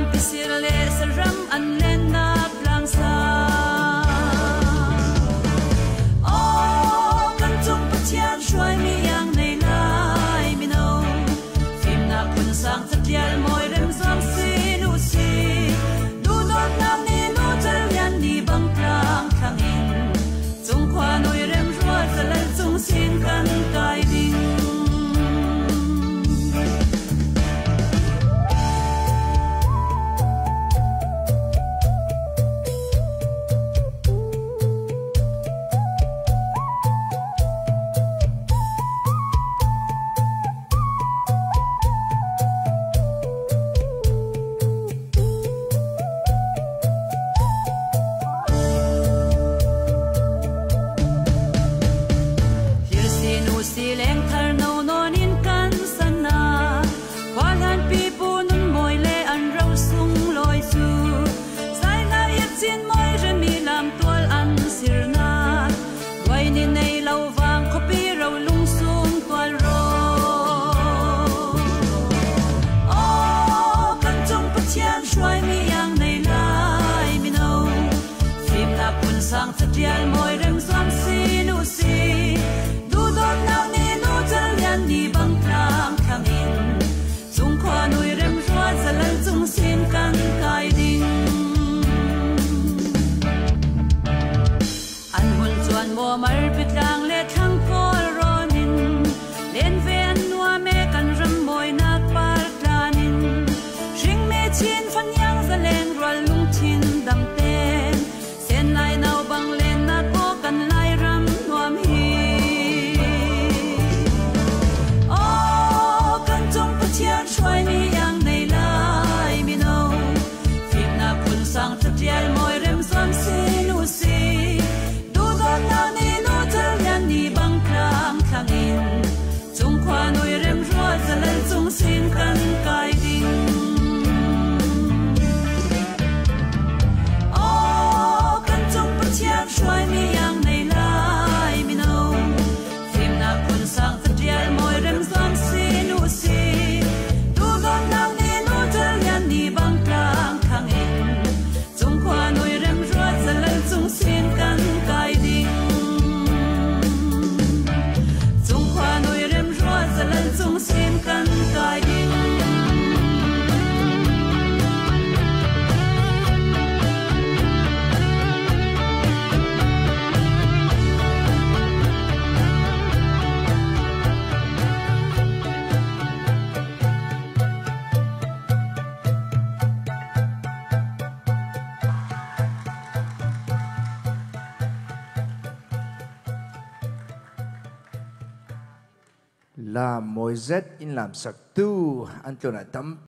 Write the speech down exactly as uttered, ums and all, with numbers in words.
sang thật dial môi rem xoan si nu si du don nào ni nu chân lian ni băng tang khang in chung khoa nuôi rem xoa za lan chung xin kan kai ding an hun chuan mo mar pit lang le thang kol ronin len ven nuwa me kan ram moi nak par tlanin ring me chin fan yang za len rol lung chin dam ten sen lai nau bang len na ko kan lai ram nuam hi o kan chung pathian shwai mi yang nei lai mi no phim na kun sang thut dial moi rem son si nu si du don na ni nu tel yan ni bang klang klang in chung khoa noi rem ro za len chung sin kan kai ding shwai mi yang nei lai mi no phim na kun sang thật dial moi rem zon si nu si du don nang ni nu tel yan ni bang tang khang in chung khoa noi rem ro za len chung sin kan kai ding chung khoa noi rem ro za len chung sin kan kai ding làm môi z in làm sạc tu anh cho là tấm